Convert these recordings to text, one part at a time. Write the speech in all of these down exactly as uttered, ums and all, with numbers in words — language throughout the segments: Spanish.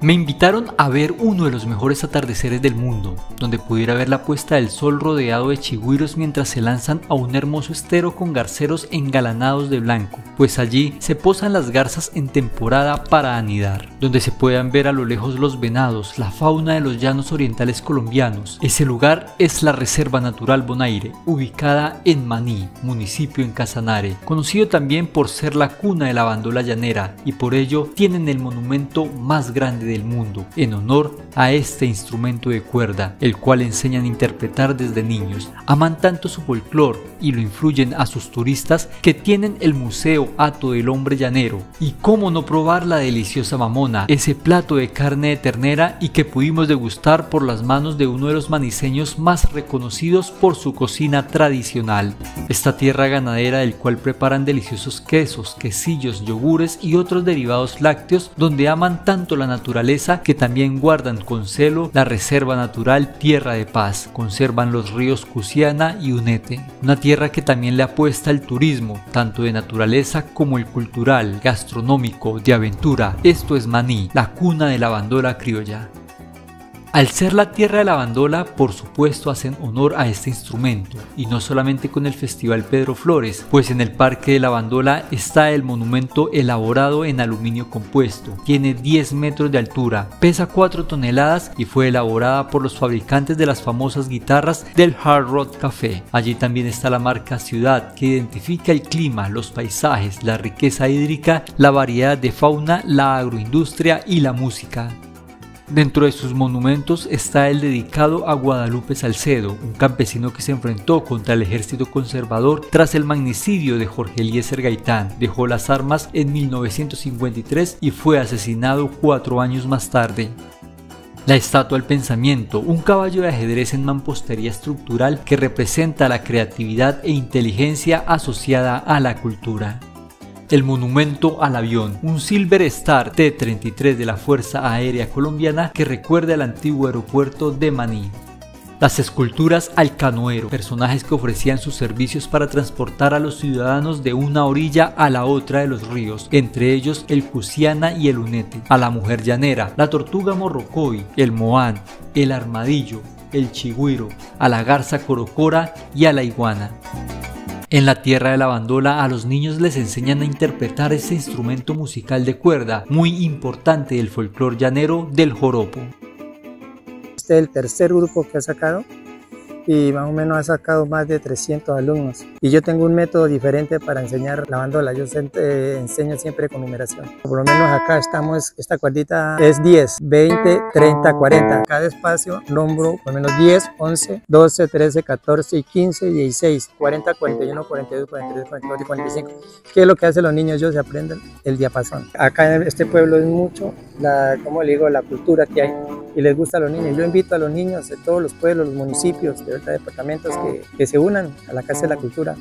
Me invitaron a ver uno de los mejores atardeceres del mundo, donde pudiera ver la puesta del sol rodeado de chigüiros mientras se lanzan a un hermoso estero con garceros engalanados de blanco, pues allí se posan las garzas en temporada para anidar, donde se puedan ver a lo lejos los venados, la fauna de los llanos orientales colombianos. Ese lugar es la Reserva Natural Bonaire, ubicada en Maní, municipio en Casanare, conocido también por ser la cuna de la bandola llanera, y por ello tienen el monumento más grande del mundo, en honor a este instrumento de cuerda, el cual enseñan a interpretar desde niños. Aman tanto su folclore y lo influyen a sus turistas que tienen el Museo Hato del Hombre Llanero. Y cómo no probar la deliciosa mamona, ese plato de carne de ternera y que pudimos degustar por las manos de uno de los maniseños más reconocidos por su cocina tradicional. Esta tierra ganadera del cual preparan deliciosos quesos, quesillos, yogures y otros derivados lácteos, donde aman tanto la naturaleza que también guardan con celo la Reserva Natural Tierra de Paz. Conservan los ríos Cusiana y Unete, una tierra que también le apuesta al turismo, tanto de naturaleza como el cultural, gastronómico, de aventura. Esto es Maní, la cuna de la bandola criolla. Al ser la tierra de la bandola, por supuesto hacen honor a este instrumento, y no solamente con el Festival Pedro Flores, pues en el Parque de la Bandola está el monumento elaborado en aluminio compuesto. Tiene diez metros de altura, pesa cuatro toneladas y fue elaborada por los fabricantes de las famosas guitarras del Hard Rock Café. Allí también está la marca Ciudad, que identifica el clima, los paisajes, la riqueza hídrica, la variedad de fauna, la agroindustria y la música. Dentro de sus monumentos está el dedicado a Guadalupe Salcedo, un campesino que se enfrentó contra el ejército conservador tras el magnicidio de Jorge Eliezer Gaitán. Dejó las armas en mil novecientos cincuenta y tres y fue asesinado cuatro años más tarde. La estatua del pensamiento, un caballo de ajedrez en mampostería estructural que representa la creatividad e inteligencia asociada a la cultura. El monumento al avión, un Silver Star T treinta y tres de la Fuerza Aérea Colombiana que recuerda el antiguo aeropuerto de Maní. Las esculturas al canoero, personajes que ofrecían sus servicios para transportar a los ciudadanos de una orilla a la otra de los ríos, entre ellos el Cusiana y el Unete, a la mujer llanera, la tortuga morrocoy, el moán, el armadillo, el chigüiro, a la garza corocora y a la iguana. En la tierra de la bandola a los niños les enseñan a interpretar ese instrumento musical de cuerda muy importante del folclore llanero del joropo. Este es el tercer grupo que ha sacado y más o menos ha sacado más de trescientos alumnos. Y yo tengo un método diferente para enseñar la bandola, yo eh, enseño siempre con numeración. Por lo menos acá estamos, esta cuerdita es diez, veinte, treinta, cuarenta. Cada espacio nombro por lo menos diez, once, doce, trece, catorce, quince, dieciséis, cuarenta, cuarenta y uno, cuarenta y dos, cuarenta y tres, cuarenta y cuatro y cuarenta y cinco. ¿Qué es lo que hacen los niños? Ellos se aprenden el diapasón. Acá en este pueblo es mucho, la, como le digo, la cultura que hay y les gusta a los niños. Yo invito a los niños de todos los pueblos, los municipios, de verdad, departamentos que, que se unan a la Casa de la Cultura.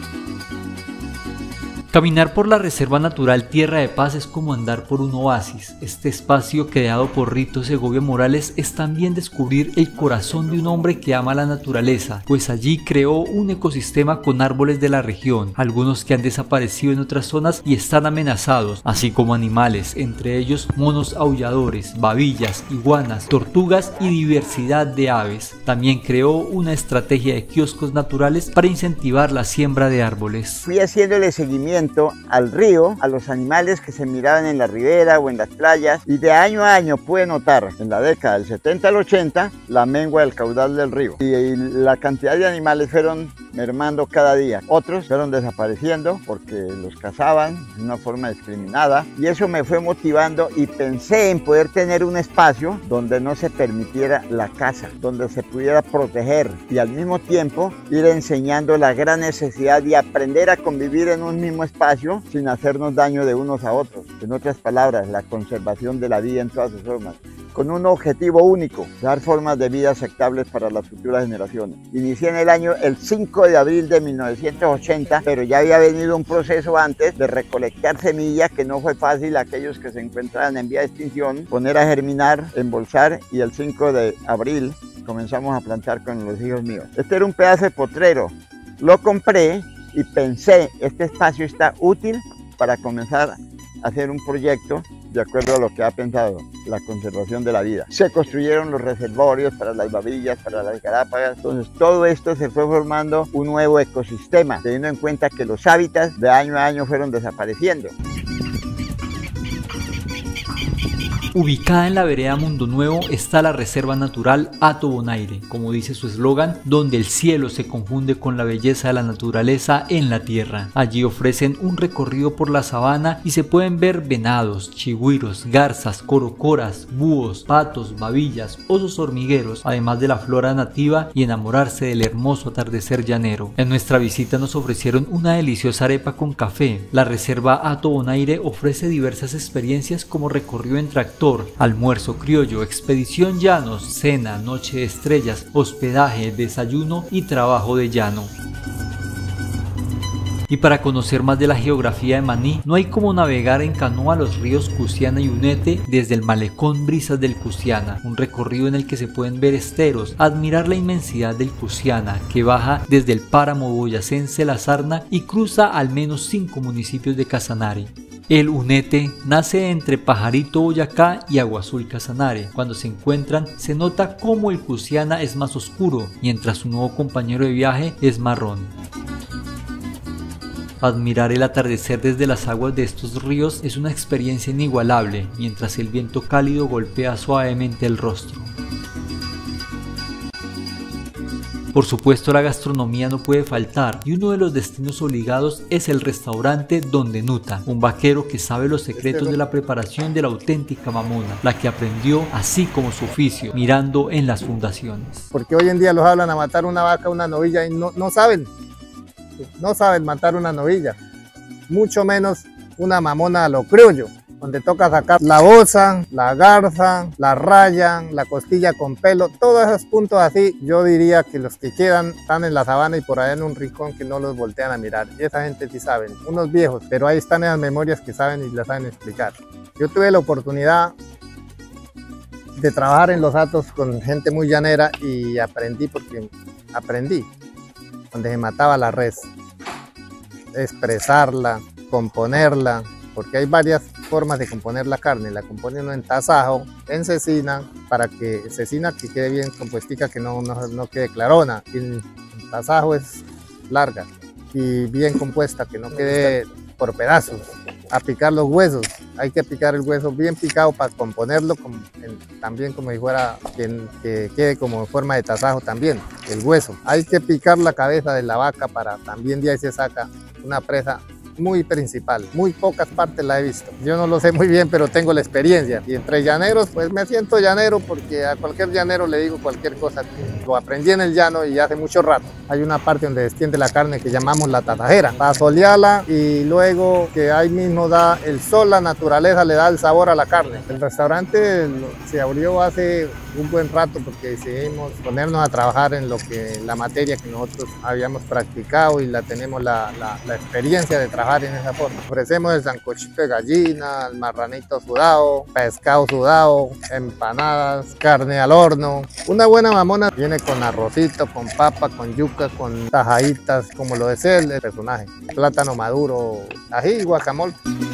Caminar por la Reserva Natural Tierra de Paz es como andar por un oasis. Este espacio creado por Rito Segovia Morales es también descubrir el corazón de un hombre que ama la naturaleza, pues allí creó un ecosistema con árboles de la región, algunos que han desaparecido en otras zonas y están amenazados, así como animales, entre ellos monos aulladores, babillas, iguanas, tortugas y diversidad de aves. También creó una estrategia de kioscos naturales para incentivar la siembra de árboles. Fui haciéndole seguimiento al río, a los animales que se miraban en la ribera o en las playas, y de año a año pude notar en la década del setenta al ochenta la mengua del caudal del río y la cantidad de animales fueron mermando cada día. Otros fueron desapareciendo porque los cazaban de una forma discriminada y eso me fue motivando y pensé en poder tener un espacio donde no se permitiera la caza, donde se pudiera proteger y al mismo tiempo ir enseñando la gran necesidad de aprender a convivir en un mismo espacio sin hacernos daño de unos a otros. En otras palabras, la conservación de la vida en todas sus formas, con un objetivo único: dar formas de vida aceptables para las futuras generaciones. Inicié en el año el cinco de abril de mil novecientos ochenta, pero ya había venido un proceso antes de recolectar semillas que no fue fácil, aquellos que se encuentran en vía de extinción, poner a germinar, embolsar, y el cinco de abril comenzamos a plantar con los hijos míos. Este era un pedazo de potrero, lo compré y pensé, este espacio está útil para comenzar a hacer un proyecto de acuerdo a lo que ha pensado la conservación de la vida. Se construyeron los reservorios para las babillas, para las galápagas. Entonces todo esto se fue formando un nuevo ecosistema, teniendo en cuenta que los hábitats de año a año fueron desapareciendo. Ubicada en la vereda Mundo Nuevo está la Reserva Natural Hato Bonaire, como dice su eslogan, donde el cielo se confunde con la belleza de la naturaleza en la tierra. Allí ofrecen un recorrido por la sabana y se pueden ver venados, chigüiros, garzas, corocoras, búhos, patos, babillas, osos hormigueros, además de la flora nativa y enamorarse del hermoso atardecer llanero. En nuestra visita nos ofrecieron una deliciosa arepa con café. La Reserva Hato Bonaire ofrece diversas experiencias como recorrido en tractor, almuerzo criollo, expedición llanos, cena, noche de estrellas, hospedaje, desayuno y trabajo de llano. Y para conocer más de la geografía de Maní, no hay como navegar en canoa los ríos Cusiana y Unete desde el malecón Brisas del Cusiana, un recorrido en el que se pueden ver esteros, admirar la inmensidad del Cusiana, que baja desde el páramo boyacense La Sarna y cruza al menos cinco municipios de Casanare. El Unete nace entre Pajarito, Boyacá y Agua Azul, Casanare. Cuando se encuentran, se nota cómo el Cusiana es más oscuro, mientras su nuevo compañero de viaje es marrón. Admirar el atardecer desde las aguas de estos ríos es una experiencia inigualable, mientras el viento cálido golpea suavemente el rostro. Por supuesto, la gastronomía no puede faltar y uno de los destinos obligados es el restaurante Donde Nuta, un vaquero que sabe los secretos de la preparación de la auténtica mamona, la que aprendió así como su oficio, mirando en las fundaciones. Porque hoy en día los hablan a matar una vaca, una novilla y no, no saben, no saben matar una novilla, mucho menos una mamona a lo criollo, donde toca sacar la bosa, la garza, la raya, la costilla con pelo, todos esos puntos así, yo diría que los que quedan están en la sabana y por allá en un rincón que no los voltean a mirar. Y esa gente sí saben, unos viejos, pero ahí están esas memorias que saben y las saben explicar. Yo tuve la oportunidad de trabajar en los hatos con gente muy llanera y aprendí, porque aprendí, donde se mataba la res, expresarla, componerla, porque hay varias formas de componer la carne. La componen en tasajo, en cecina, para que cecina que quede bien compuestica, que no, no, no quede clarona. Y el tasajo es larga y bien compuesta, que no quede por pedazos. A picar los huesos, hay que picar el hueso bien picado para componerlo como, en, también como si fuera que, que quede como en forma de tasajo también, el hueso. Hay que picar la cabeza de la vaca para también de ahí se saca una presa muy principal, muy pocas partes la he visto. Yo no lo sé muy bien, pero tengo la experiencia. Y entre llaneros, pues me siento llanero, porque a cualquier llanero le digo cualquier cosa. Lo aprendí en el llano y hace mucho rato. Hay una parte donde desciende la carne que llamamos la tatajera, para solearla y luego que ahí mismo da el sol, la naturaleza le da el sabor a la carne. El restaurante se abrió hace un buen rato porque decidimos ponernos a trabajar en lo que la materia que nosotros habíamos practicado y la tenemos la, la, la experiencia de trabajar en esa forma. Ofrecemos el sancochito de gallina, el marranito sudado, pescado sudado, empanadas, carne al horno. Una buena mamona viene con arrocito, con papa, con yuca, con tajaditas, como lo desea el personaje. Plátano maduro, ají, guacamole.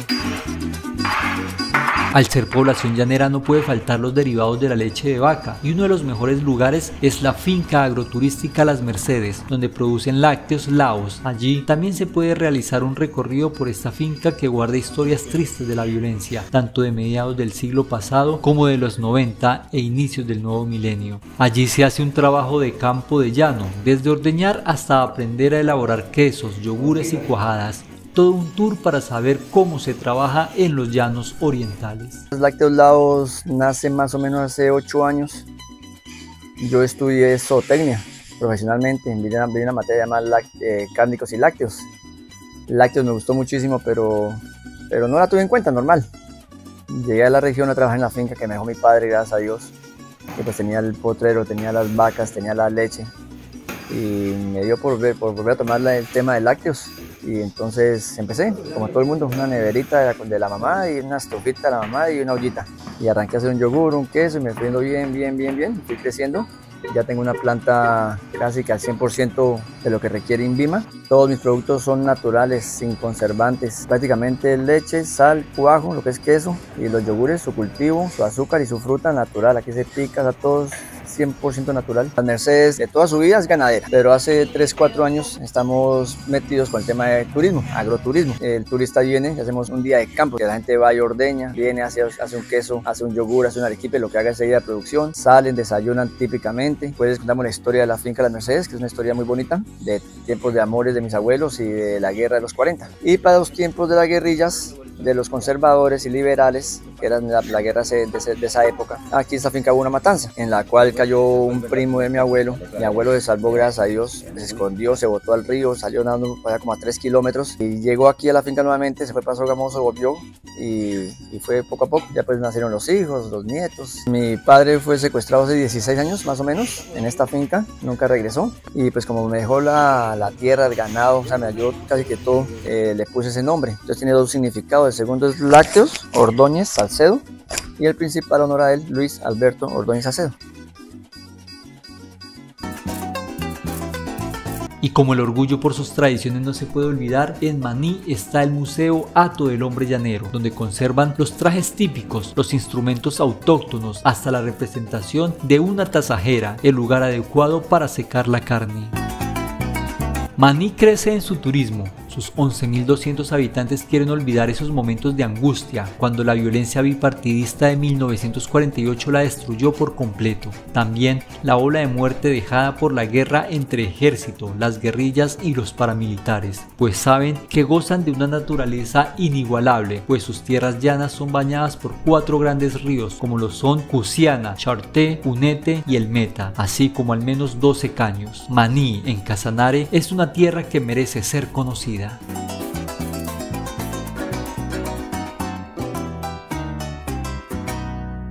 Al ser población llanera no puede faltar los derivados de la leche de vaca y uno de los mejores lugares es la finca agroturística Las Mercedes, donde producen lácteos Laos. Allí también se puede realizar un recorrido por esta finca que guarda historias tristes de la violencia, tanto de mediados del siglo pasado como de los noventa e inicios del nuevo milenio. Allí se hace un trabajo de campo de llano, desde ordeñar hasta aprender a elaborar quesos, yogures y cuajadas. Todo un tour para saber cómo se trabaja en los llanos orientales. Los lácteos Laos nace más o menos hace ocho años. Yo estudié zootecnia profesionalmente, vi una, vi una materia llamada eh, cárnicos y lácteos. Lácteos me gustó muchísimo, pero, pero no la tuve en cuenta, normal. Llegué a la región a trabajar en la finca que me dejó mi padre, gracias a Dios, que pues tenía el potrero, tenía las vacas, tenía la leche. Y me dio por, por volver a tomar la, el tema de lácteos. Y entonces empecé, como todo el mundo, una neverita de la, de la mamá y una estufita de la mamá y una ollita. Y arranqué a hacer un yogur, un queso y me fui yendo bien, bien, bien, bien. Fui creciendo Ya tengo una planta casi que al cien por ciento de lo que requiere INVIMA. Todos mis productos son naturales, sin conservantes. Prácticamente leche, sal, cuajo, lo que es queso, y los yogures, su cultivo, su azúcar y su fruta natural. Aquí se pica a todos cien por ciento natural. Las Mercedes de toda su vida es ganadera, pero hace tres cuatro años estamos metidos con el tema de turismo, agroturismo. El turista viene y hacemos un día de campo, que la gente va y ordeña, viene, hace, hace un queso, hace un yogur, hace un arequipe, lo que haga enseguida de producción, salen, desayunan típicamente. Pues les contamos la historia de la finca Las Mercedes, que es una historia muy bonita, de tiempos de amores de mis abuelos y de la guerra de los cuarenta. Y para los tiempos de las guerrillas, de los conservadores y liberales, que eran la, la guerra de, de, de esa época, aquí en esta finca hubo una matanza, en la cual cayó un primo de mi abuelo. Mi abuelo se salvó, gracias a Dios, se escondió, se botó al río, salió nadando para como a tres kilómetros y llegó aquí a la finca nuevamente, se fue para Sogamoso, volvió y, y fue poco a poco. Ya pues nacieron los hijos, los nietos. Mi padre fue secuestrado hace dieciséis años más o menos en esta finca, nunca regresó, y pues como me dejó la, la tierra, el ganado, o sea, me ayudó casi que todo, eh, le puse ese nombre. Entonces tiene dos significados. El segundo es Lácteos Ordóñez Salcedo y el principal honor a él, Luis Alberto Ordóñez Salcedo. Y como el orgullo por sus tradiciones no se puede olvidar, en Maní está el Museo Hato del Hombre Llanero, donde conservan los trajes típicos, los instrumentos autóctonos, hasta la representación de una tasajera, el lugar adecuado para secar la carne. Maní crece en su turismo. Sus once mil doscientos habitantes quieren olvidar esos momentos de angustia cuando la violencia bipartidista de mil novecientos cuarenta y ocho la destruyó por completo. También la ola de muerte dejada por la guerra entre ejército, las guerrillas y los paramilitares, pues saben que gozan de una naturaleza inigualable, pues sus tierras llanas son bañadas por cuatro grandes ríos como lo son Cusiana, Charté, Unete y el Meta, así como al menos doce caños. Maní, en Casanare, es una tierra que merece ser conocida.